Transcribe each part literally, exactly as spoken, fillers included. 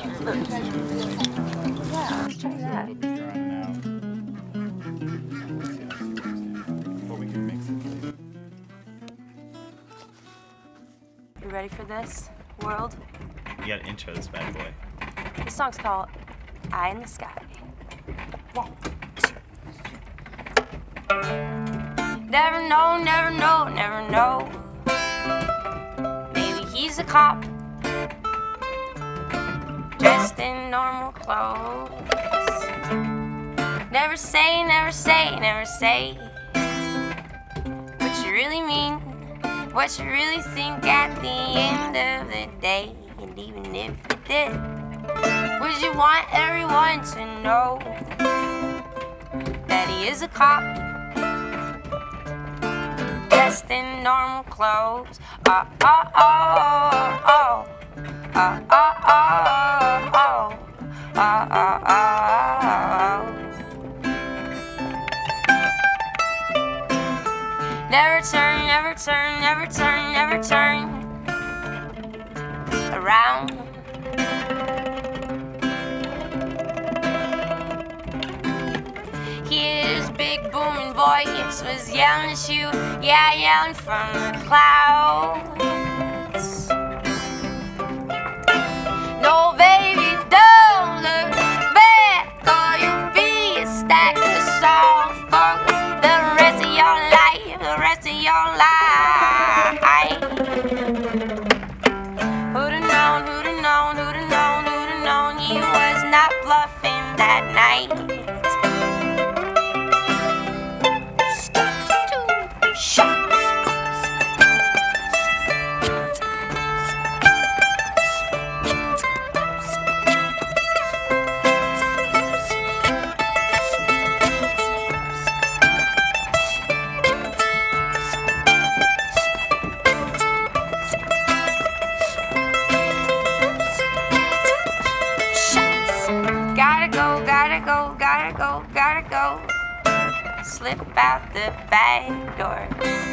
let's try that. You ready for this, world? You gotta intro this bad boy. This song's called Eye in the Sky. One, two, three. Never know, never know, never know. Maybe he's a cop, dressed in normal clothes. Never say, never say, never say what you really mean, what you really think at the end of the day. And even if you did, would you want everyone to know that he is a cop, dressed in normal clothes? Oh, oh, oh, oh, oh, oh, oh, oh, oh, oh, oh. Never turn, never turn, never turn, never turn around. His big booming voice was yelling at you, yeah, yelling from the clouds. No, baby, don't look back, or you'll be a stack of salt for the rest of your life, the rest of your life. Who'da known, who'da known, who'da known, who'da known he was not bluffing that night. Gotta go, gotta go, gotta go, gotta go. Slip out the back door.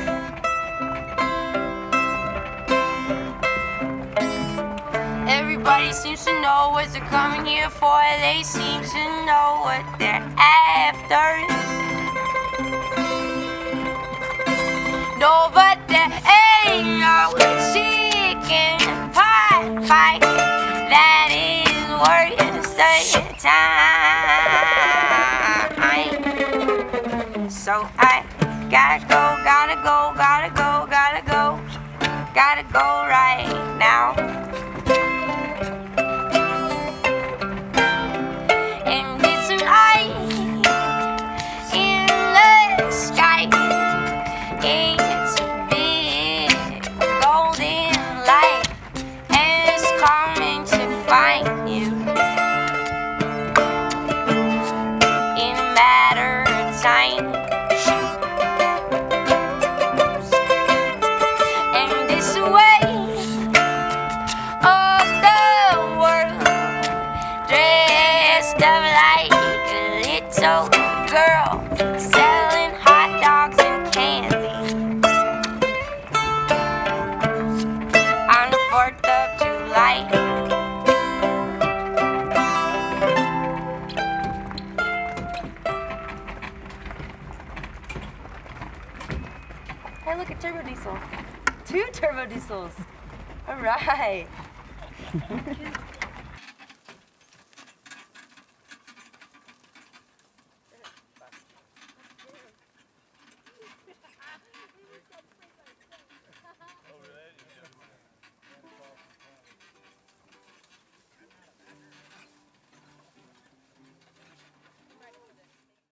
Everybody seems to know what they're coming here for. They seem to know what they're after. No, but there ain't no chicken pie fight that is worth your time. So I gotta go, gotta go, gotta go, gotta go, gotta go right now. And get some ice in the sky. It's a big golden light, and it's coming to find you. In a matter of time. And this way of the world, dressed up like a little girl, selling hot dogs and candy on the fourth of July. Hey, look at turbo diesel. Two turbo diesels. All right.